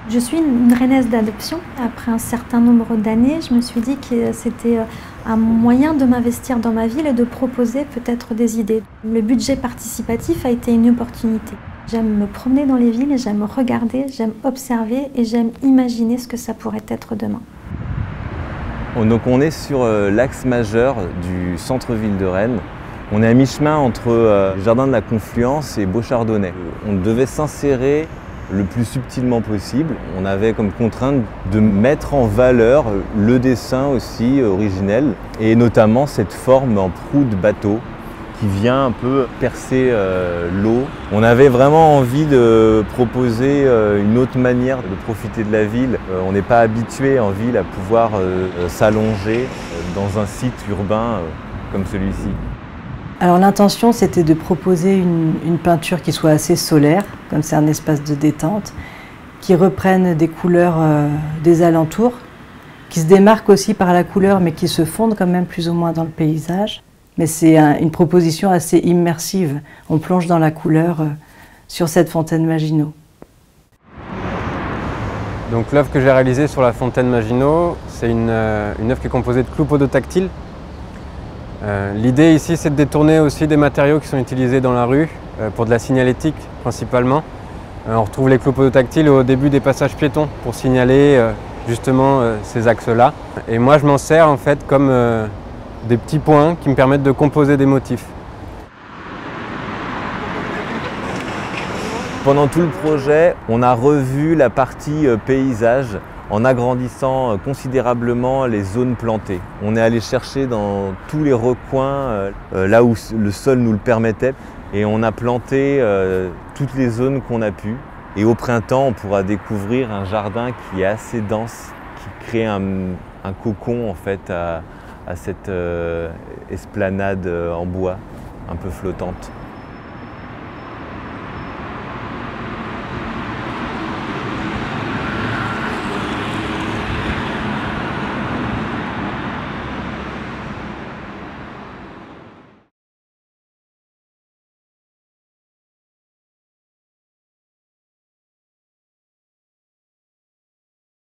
Je suis une rennaise d'adoption. Après un certain nombre d'années, je me suis dit que c'était un moyen de m'investir dans ma ville et de proposer peut-être des idées. Le budget participatif a été une opportunité. J'aime me promener dans les villes, j'aime regarder, j'aime observer et j'aime imaginer ce que ça pourrait être demain. Donc on est sur l'axe majeur du centre-ville de Rennes. On est à mi-chemin entre le jardin de la Confluence et Beauchardonnay. On devait s'insérer le plus subtilement possible. On avait comme contrainte de mettre en valeur le dessin aussi originel et notamment cette forme en proue de bateau qui vient un peu percer l'eau. On avait vraiment envie de proposer une autre manière de profiter de la ville. On n'est pas habitué en ville à pouvoir s'allonger dans un site urbain comme celui-ci. Alors l'intention, c'était de proposer une peinture qui soit assez solaire, comme c'est un espace de détente, qui reprenne des couleurs des alentours, qui se démarque aussi par la couleur, mais qui se fondent quand même plus ou moins dans le paysage. Mais c'est une proposition assez immersive. On plonge dans la couleur sur cette fontaine Maginot. Donc l'œuvre que j'ai réalisée sur la fontaine Maginot, c'est une œuvre qui est composée de clous podotactiles. L'idée ici, c'est de détourner aussi des matériaux qui sont utilisés dans la rue, pour de la signalétique principalement. On retrouve les clous podotactiles au début des passages piétons pour signaler justement ces axes-là. Et moi, je m'en sers en fait comme des petits points qui me permettent de composer des motifs. Pendant tout le projet, on a revu la partie paysage en agrandissant considérablement les zones plantées. On est allé chercher dans tous les recoins, là où le sol nous le permettait, et on a planté toutes les zones qu'on a pu. Et au printemps, on pourra découvrir un jardin qui est assez dense, qui crée un cocon en fait à cette esplanade en bois, un peu flottante.